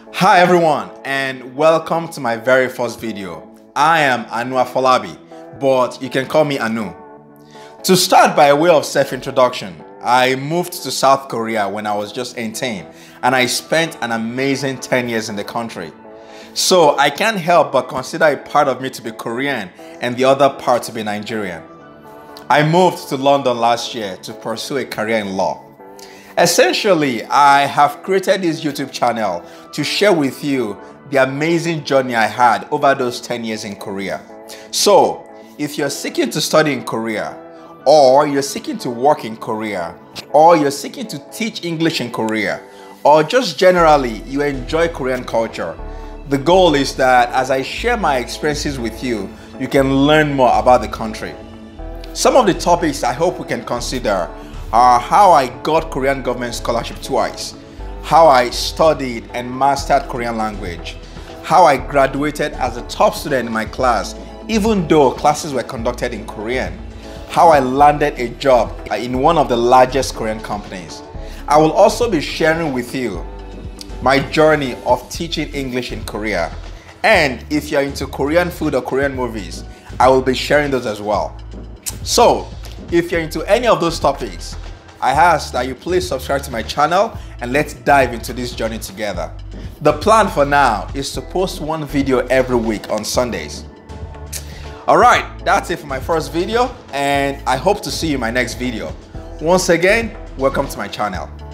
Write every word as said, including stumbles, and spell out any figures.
Hi everyone, and welcome to my very first video. I am Anu Afolabi, but you can call me Anu. To start, by way of self-introduction, I moved to South Korea when I was just eighteen, and I spent an amazing ten years in the country. So I can't help but consider a part of me to be Korean and the other part to be Nigerian. I moved to London last year to pursue a career in law. Essentially, I have created this YouTube channel to share with you the amazing journey I had over those ten years in Korea. So, if you're seeking to study in Korea, or you're seeking to work in Korea, or you're seeking to teach English in Korea, or just generally you enjoy Korean culture, the goal is that as I share my experiences with you, you can learn more about the country. Some of the topics I hope we can consider are how I got Korean government scholarship twice, how I studied and mastered Korean language, how I graduated as a top student in my class even though classes were conducted in Korean, how I landed a job in one of the largest Korean companies. I will also be sharing with you my journey of teaching English in Korea, and if you're into Korean food or Korean movies, I will be sharing those as well. So, if you're into any of those topics, I ask that you please subscribe to my channel and let's dive into this journey together. The plan for now is to post one video every week on Sundays. Alright, that's it for my first video, and I hope to see you in my next video. Once again, welcome to my channel.